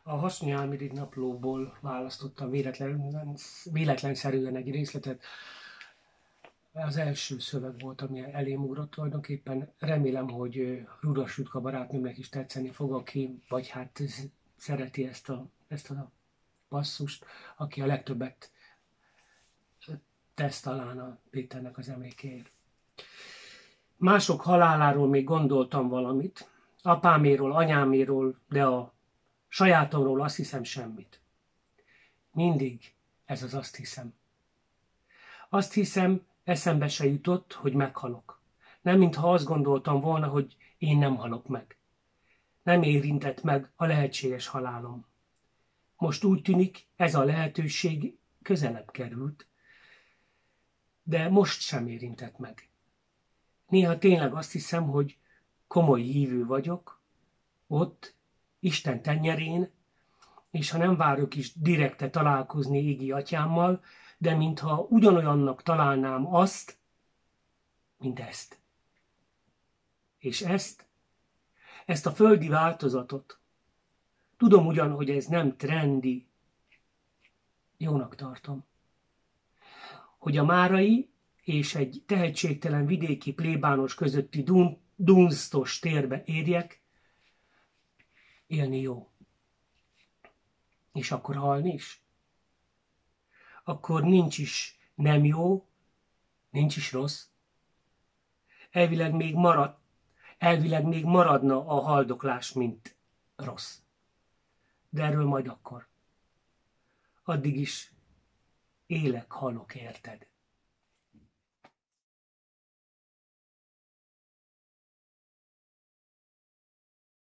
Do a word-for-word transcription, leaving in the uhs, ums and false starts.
A Hassony Álmirigy naplóból választottam véletlen, véletlenszerűen egy részletet. Az első szöveg volt, ami elém ugrott tulajdonképpen. Remélem, hogy Rudas Jutka barátnőmnek is tetszeni fog, aki vagy hát szereti ezt a, ezt a passzust, aki a legtöbbet tesz talán a Péternek az emlékéért. Mások haláláról még gondoltam valamit, apáméról, anyáméról, de a sajátomról azt hiszem semmit. Mindig ez az azt hiszem. Azt hiszem, eszembe se jutott, hogy meghalok. Nem mintha azt gondoltam volna, hogy én nem halok meg. Nem érintett meg a lehetséges halálom. Most úgy tűnik, ez a lehetőség közelebb került, de most sem érintett meg. Néha tényleg azt hiszem, hogy komoly hívő vagyok, ott, Isten tenyerén, és ha nem várok is direkte találkozni égi atyámmal, de mintha ugyanolyannak találnám azt, mint ezt. És ezt, ezt a földi változatot, tudom ugyan, hogy ez nem trendi, jónak tartom. Hogy a márai és egy tehetségtelen vidéki plébános közötti dun, dunsztos térbe érjek, élni jó. És akkor halni is? Akkor nincs is nem jó, nincs is rossz. Elvileg még, marad, elvileg még maradna a haldoklás, mint rossz. De erről majd akkor. Addig is élek, halok, érted?